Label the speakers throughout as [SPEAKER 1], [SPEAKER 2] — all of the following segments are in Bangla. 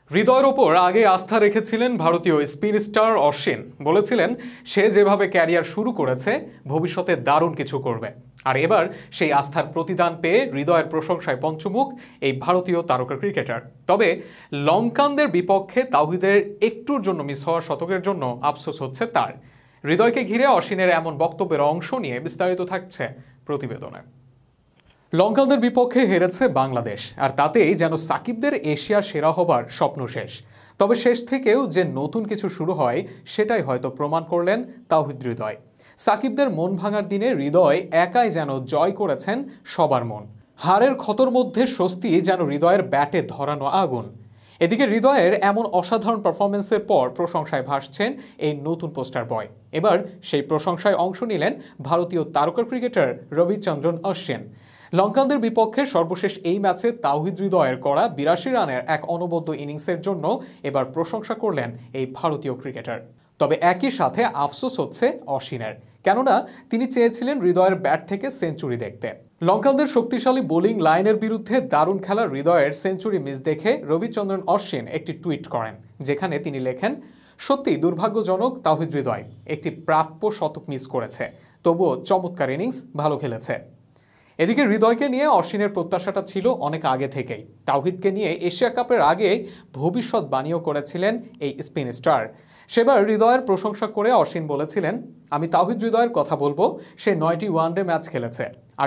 [SPEAKER 1] হৃদয়ের ওপর আগে আস্থা রেখেছিলেন ভারতীয় স্পিন স্টার অশ্বিন। বলেছিলেন সে যেভাবে ক্যারিয়ার শুরু করেছে ভবিষ্যতে দারুণ কিছু করবে। আর এবার সেই আস্থার প্রতিদান পেয়ে হৃদয়ের প্রশংসায় পঞ্চমুখ এই ভারতীয় তারকা ক্রিকেটার। তবে লঙ্কানদের বিপক্ষে তাওহিদের একটুর জন্য মিস হওয়া শতকের জন্য আফসোস হচ্ছে তার। হৃদয়কে ঘিরে অশ্বিনের এমন বক্তব্যের অংশ নিয়ে বিস্তারিত থাকছে প্রতিবেদনে। লঙ্কানদের বিপক্ষে হেরেছে বাংলাদেশ, আর তাতেই যেন সাকিবদের এশিয়া সেরা হবার স্বপ্ন শেষ। তবে শেষ থেকেও যে নতুন কিছু শুরু হয় সেটাই হয়তো প্রমাণ করলেন তাওহিদ হৃদয়। সাকিবদের মন ভাঙার দিনে হৃদয় একাই যেন জয় করেছেন সবার মন। হারের ক্ষতর মধ্যে স্বস্তি যেন হৃদয়ের ব্যাটে ধরানো আগুন। এদিকে হৃদয়ের এমন অসাধারণ পারফরমেন্সের পর প্রশংসায় ভাসছেন এই নতুন পোস্টার বয়। এবার সেই প্রশংসায় অংশ নিলেন ভারতীয় তারকা ক্রিকেটার রবিচন্দ্রন অশ্বিন। লঙ্কানদের বিপক্ষে সর্বশেষ এই ম্যাচে তাওহিদ হৃদয়ের করা ৮২ রানের এক অনবদ্য ইনিংসের জন্য এবার প্রশংসা করলেন এই ভারতীয় ক্রিকেটার। তবে একই সাথে আফসোস হচ্ছে অশ্বিনের, কেননা তিনি চেয়েছিলেন হৃদয়ের ব্যাট থেকে সেঞ্চুরি দেখতে। লঙ্কানদের শক্তিশালী বোলিং লাইনের বিরুদ্ধে দারুণ খেলা হৃদয়ের সেঞ্চুরি মিস দেখে রবিচন্দ্রন অশ্বিন একটি টুইট করেন, যেখানে তিনি লেখেন, সত্যি দুর্ভাগ্যজনক তাওহিদ হৃদয় একটি প্রাপ্য শতক মিস করেছে, তবুও চমৎকার ইনিংস, ভালো খেলেছে। এদিকে হৃদয়কে নিয়ে অশ্বিনের প্রত্যাশাটা ছিল অনেক আগে থেকেই। তাওহিদকে নিয়ে এশিয়া কাপের আগে ভবিষ্যৎবাণীও করেছিলেন এই স্পিন স্টার। সেবার হৃদয়ের প্রশংসা করে অশ্বিন বলেছিলেন, আমি তাওহিদ হৃদয়ের কথা বলবো, সে ৯টি ওয়ানডে ম্যাচ খেলেছে,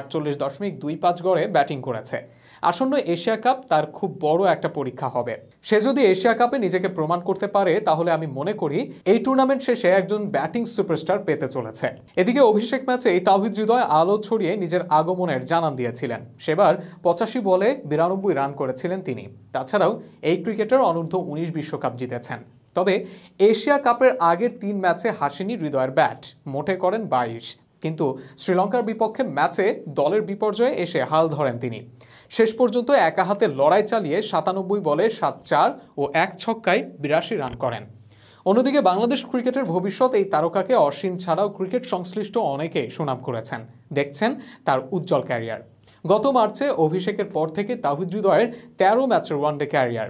[SPEAKER 1] ৪৮.২৫ গড়ে ব্যাটিং করেছে। আসন্ন এশিয়া কাপ তার খুব বড় একটা পরীক্ষা হবে। সে যদি এশিয়া কাপে নিজেকে প্রমাণ করতে পারে তাহলে আমি মনে করি এই টুর্নামেন্ট শেষে একজন ব্যাটিং সুপারস্টার পেতে চলেছে। এদিকে অভিষেক ম্যাচে তাওহিদ হৃদয় আলো ছড়িয়ে নিজের আগমনের জানান দিয়েছিলেন। সেবার ৮৫ বলে ৯২ রান করেছিলেন তিনি। তাছাড়াও এই ক্রিকেটার অনূর্ধ্ব-১৯ বিশ্বকাপ জিতেছেন। তবে এশিয়া কাপের আগের ৩ ম্যাচে হাসেনি হৃদয়ের ব্যাট, মোটে করেন ২২। কিন্তু শ্রীলঙ্কার বিপক্ষে ম্যাচে দলের বিপর্যয়ে এসে হাল ধরেন তিনি। শেষ পর্যন্ত একা হাতে লড়াই চালিয়ে ৯৭ বলে ৭-৪ ও ১ ছক্কায় ৮২ রান করেন। অন্যদিকে বাংলাদেশ ক্রিকেটের ভবিষ্যৎ এই তারকাকে অশ্বিন ছাড়াও ক্রিকেট সংশ্লিষ্ট অনেকেই সুনাম করেছেন, দেখছেন তার উজ্জ্বল ক্যারিয়ার। গত মার্চে অভিষেকের পর থেকে তাওহিদ হৃদয়ের ১৩ ম্যাচের ওয়ানডে ক্যারিয়ার,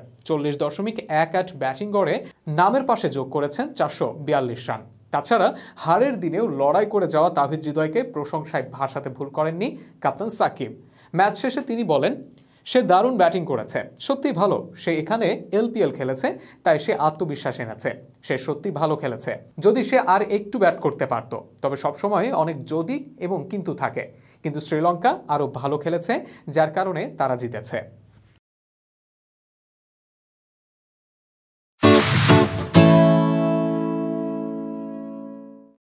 [SPEAKER 1] ৪০.১৮ ব্যাটিং গড়ে নামের পাশে যোগ করেছেন ৪৪২ রান। তাছাড়া হারের দিনেও লড়াই করে যাওয়া তাওহিদ হৃদয়কে প্রশংসায় ভাসাতে ভুল করেননি কাপ্তান সাকিব। ম্যাচ শেষে তিনি বলেন, সে দারুণ ব্যাটিং করেছে, সত্যি ভালো। সে এখানে এলপিএল খেলেছে, তাই সে আত্মবিশ্বাস এনেছে। সে সত্যি ভালো খেলেছে। যদি সে আর একটু ব্যাট করতে পারত, তবে সবসময় অনেক যদি এবং কিন্তু থাকে। কিন্তু শ্রীলঙ্কা আরও ভালো খেলেছে, যার কারণে তারা জিতেছে।